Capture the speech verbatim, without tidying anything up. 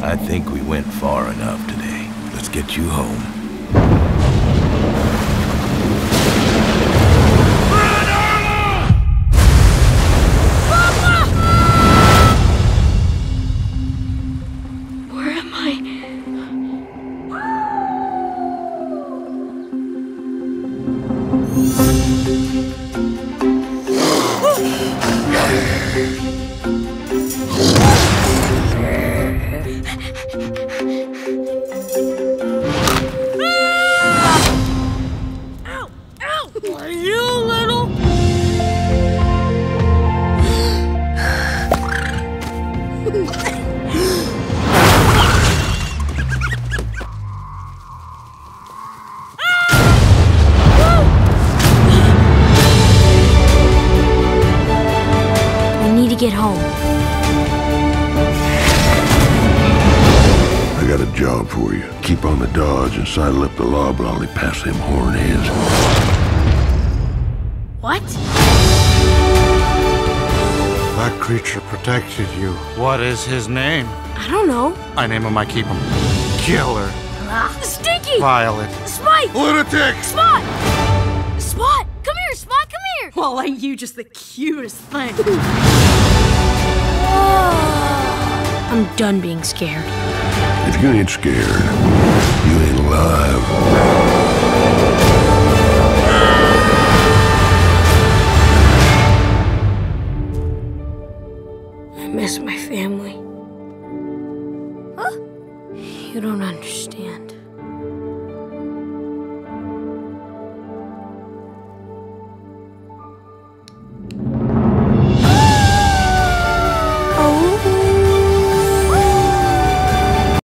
I think we went far enough today. Let's get you home. Where am I? Ow! Ow! Are you little? We need to get home. I got a job for you. Keep on the dodge and sidle up the loblolly past them horn ends. What? That creature protected you. What is his name? I don't know. I name him, I keep him. Killer. Stinky! Violet. Spike! Lunatic! Spot! Spot! Come here, Spot, come here! Well, ain't you just the cutest thing? I'm done being scared. If you ain't scared, you ain't alive. I miss my family. Huh? You don't understand.